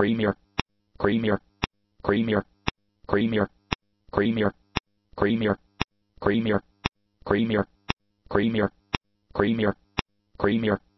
creamier, creamier, creamier, creamier, creamier, creamier, creamier, creamier, creamier, creamier, creamier.